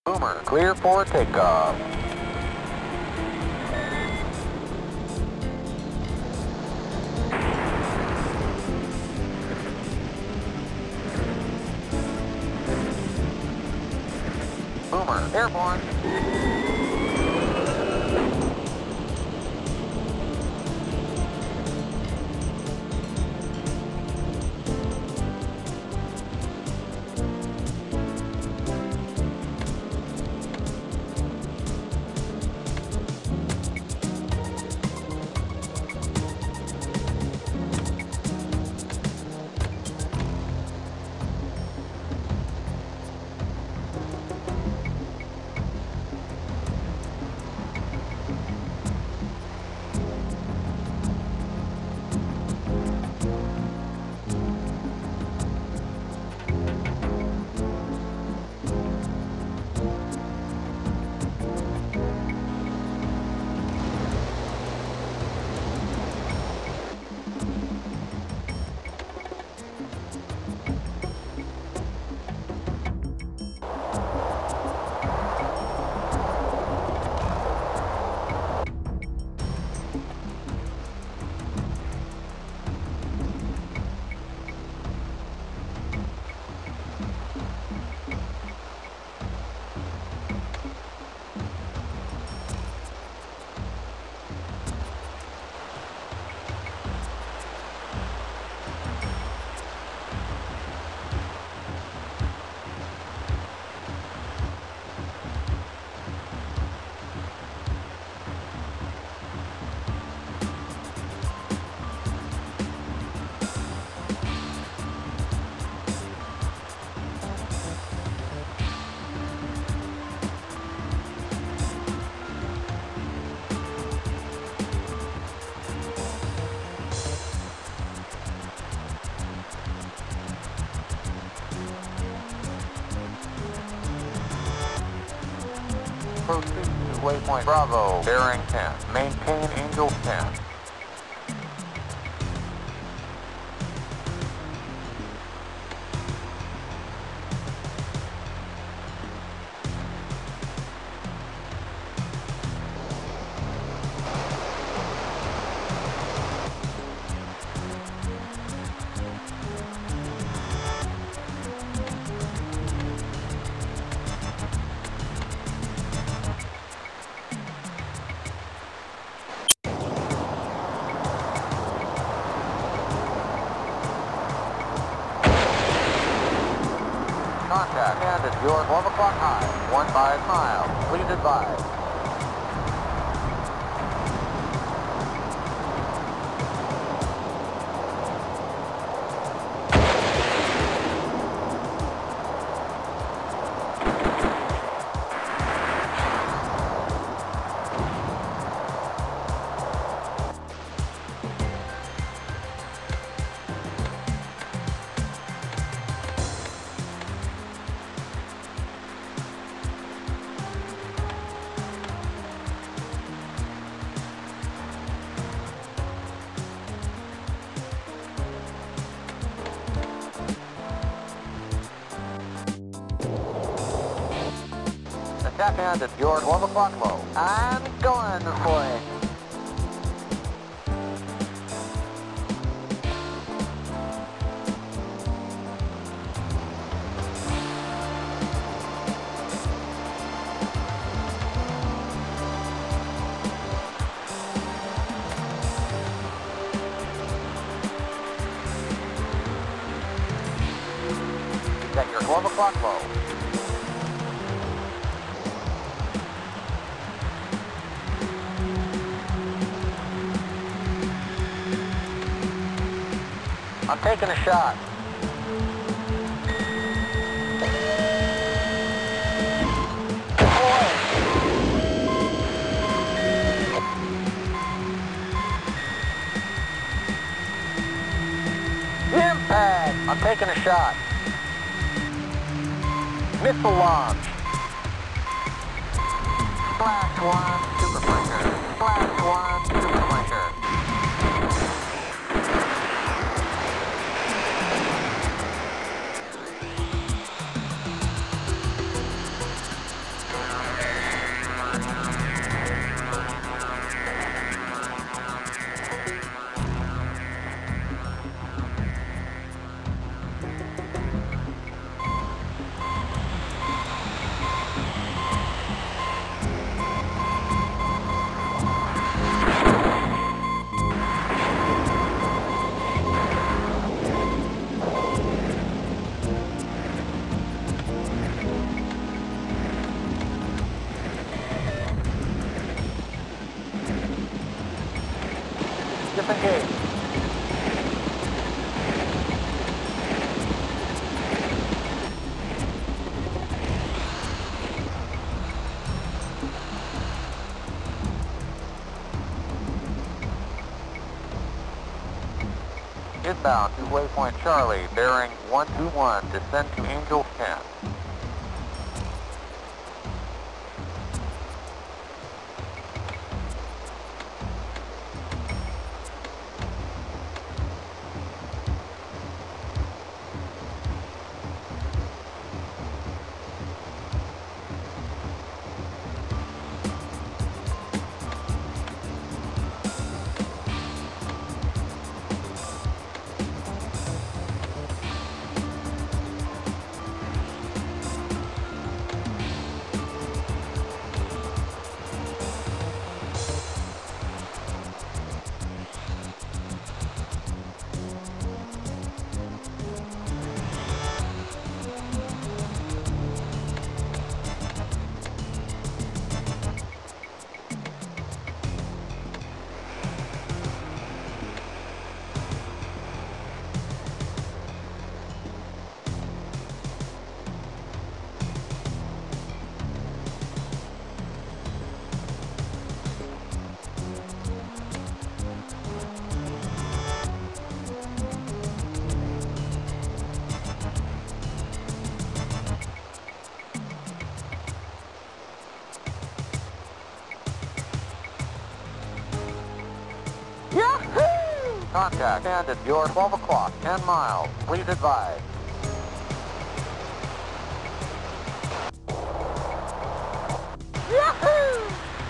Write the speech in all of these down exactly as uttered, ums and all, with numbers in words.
Boomer, clear for takeoff. Boomer, airborne. Proceed to waypoint Bravo, bearing ten. Maintain Angel ten. Contact and at your twelve o'clock high, one five miles. Please advise. Attack hand at your twelve o'clock low. I'm going for it. At your twelve o'clock low. I'm taking a shot. Impact! I'm taking a shot. Missile launch. Flash one, super flanker. Flash one, super flanker. disengage. Inbound to waypoint Charlie, bearing one two one, descend to Angel ten. Contact and at your twelve o'clock, ten miles. Please advise. Yahoo!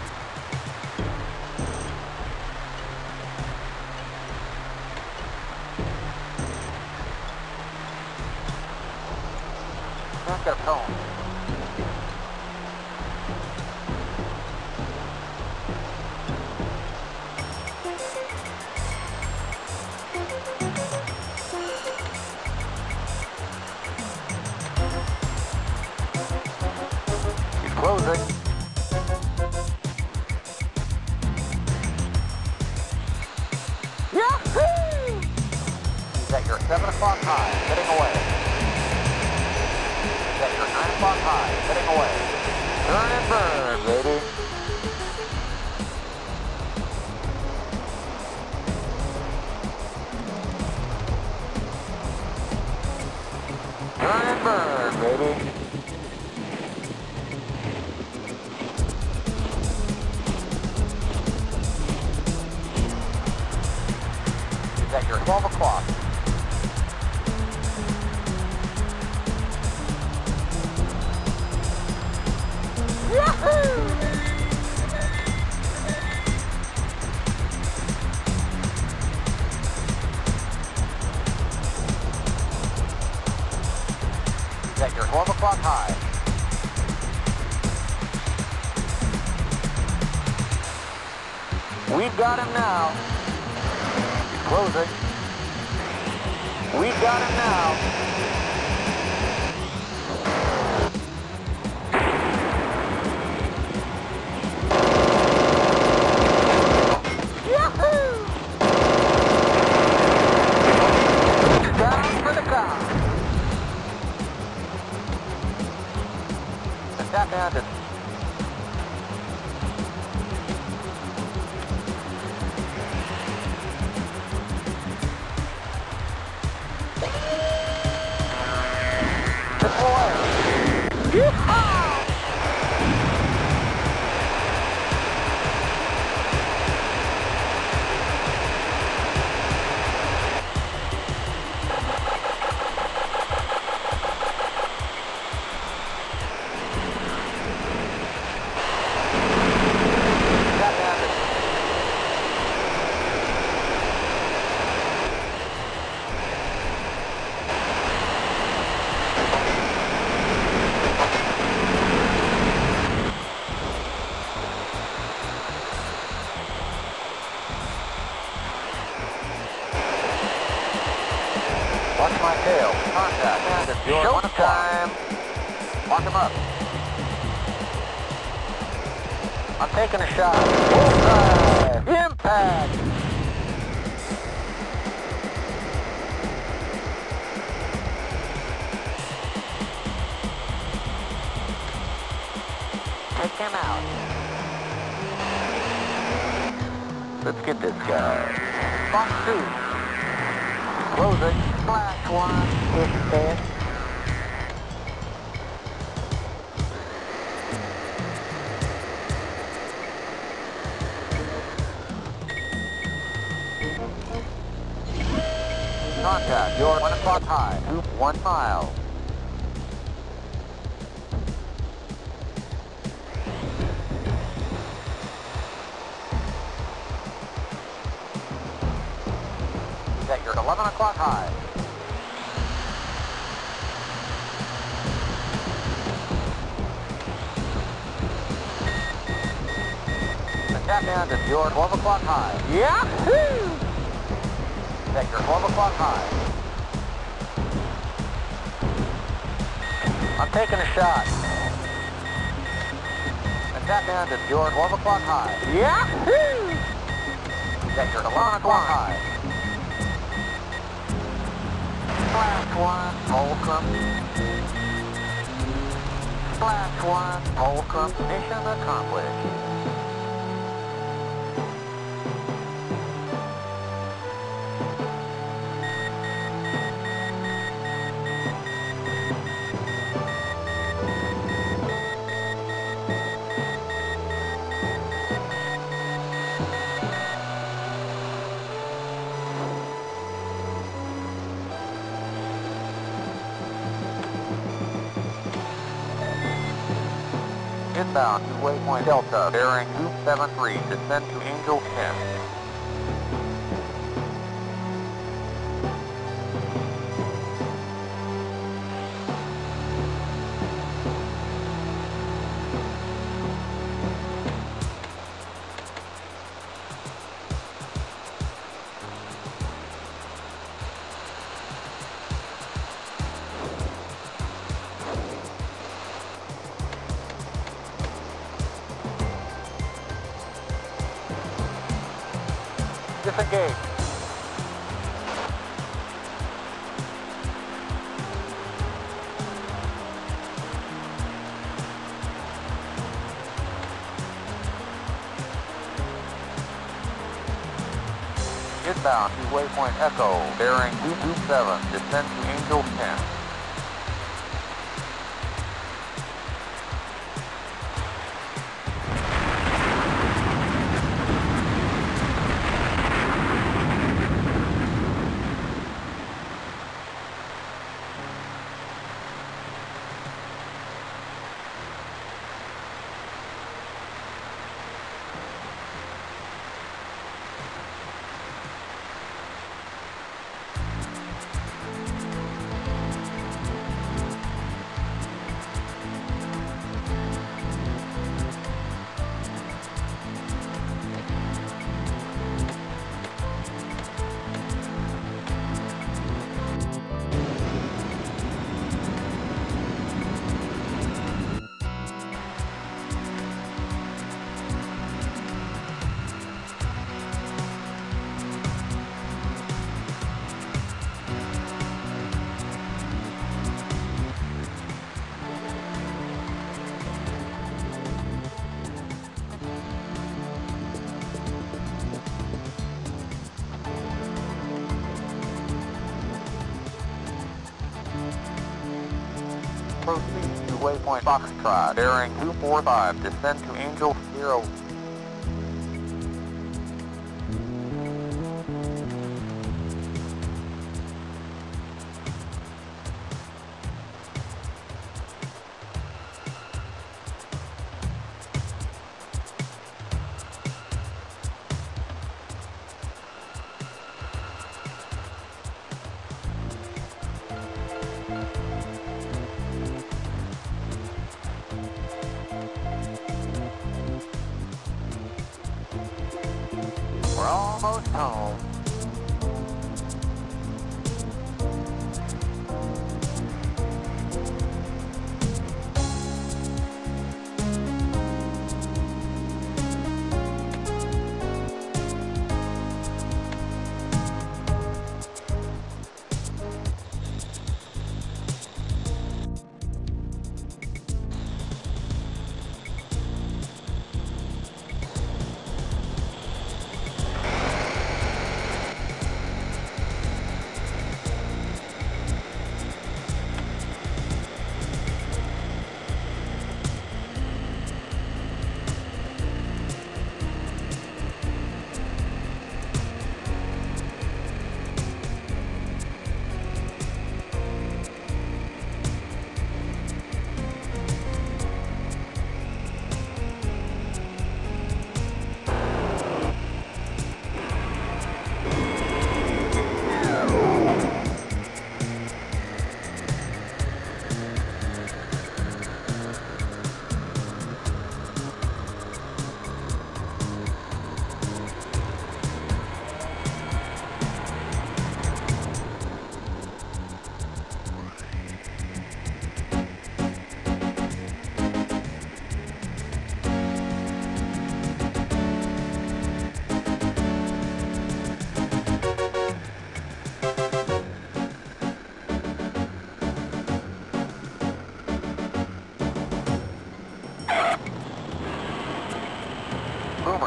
Can't get a phone. Closing. Yahoo! He's at your seven o'clock high, heading away. He's at your nine o'clock high, heading away. Turn and burn, baby. Turn and burn, baby. At your twelve o'clock. Yahoo! At your twelve o'clock high. We've got him now. Closing. We've got him now. Yahoo! Down for the count. The tap handed. Watch my tail. Contact. And it's your one time. Lock him up. I'm taking a shot. Bullseye. Impact. Take him out. Let's get this guy. Box two. Closing. Flash one. It's dead. Contact, you're one o'clock high, two, one mile. Set your eleven o'clock high. Attack end is your twelve o'clock high. Yahoo! Set your twelve o'clock high. I'm taking a shot. Attack end is your twelve o'clock high. Yahoo! Set your eleven o'clock high. Flash one, Holcomb. Flash one, Holcomb. Mission accomplished. Inbound to waypoint Delta, bearing two seven three, descend to Angel ten. Disengage. Inbound to waypoint Echo, bearing two two seven, descend to Angel ten. Proceed to waypoint Foxtrot, bearing two four five, descend to Angel zero. We're almost home.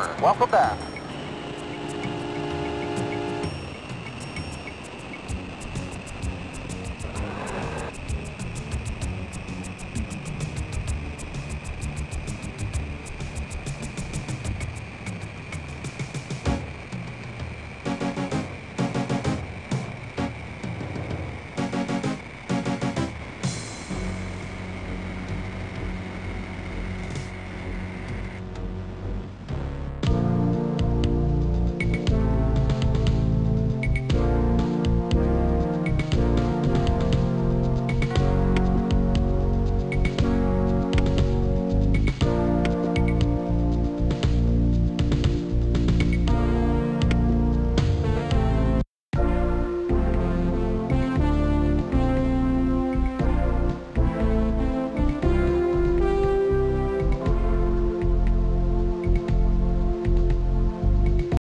Welcome back.